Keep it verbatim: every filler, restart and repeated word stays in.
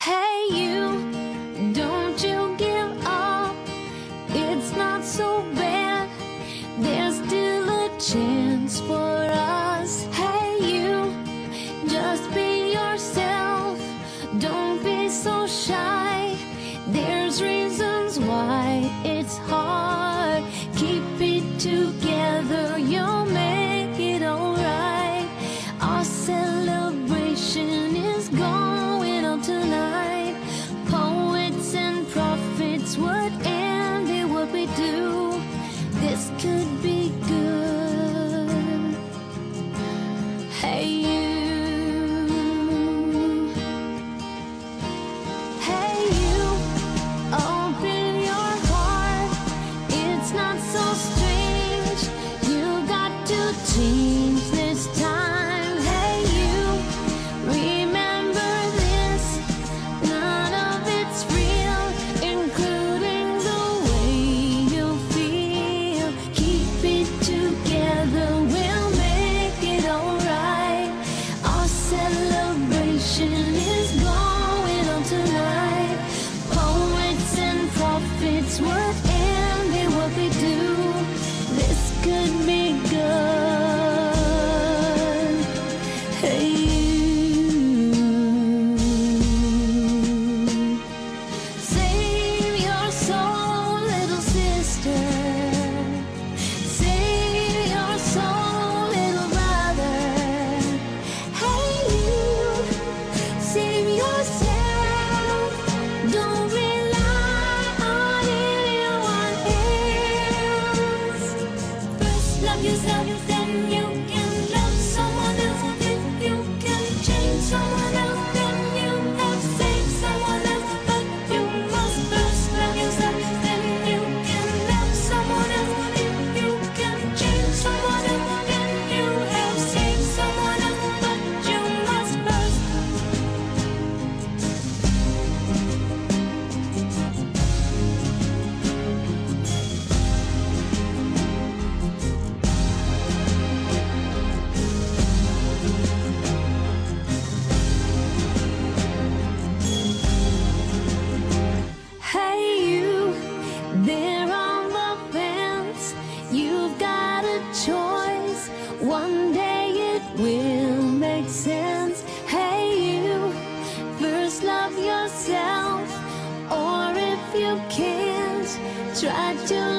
Hey you, don't you give up. It's not so bad. There's still a chance for us. Hey you, just be yourself. Don't be so shy. There's reasons why it's hard. Keep it together, you'll make it alright. Our celebration is going on tonight. Poets and prophets would envy what we do. This could be good. Hey you. Hey you, open your heart. It's not so strange. You got to change this time. Hey you, remember this. None of it's real, including the way you feel. Keep it together, we'll make it alright. Our celebration is going on tonight. Poets and prophets would envy what we do. This could be good. Hey you, save your soul, little sister. Save your soul, little brother. Hey you, save yourself. Don't rely on anyone else. First love yourself, then you can love someone else. If you can change someone else, then you have saved someone else. But you must first love yourself, then you can love someone else. If you can change someone else, then you have saved someone else. But you must first. Hey you, there on the fence. You've got a choice. One day it will make sense. Hey you, first love yourself. Or if you can't, try to